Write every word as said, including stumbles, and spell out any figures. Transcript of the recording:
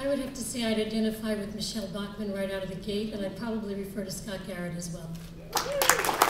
I would have to say I'd identify with Michelle Bachmann right out of the gate, and I'd probably refer to Scott Garrett as well.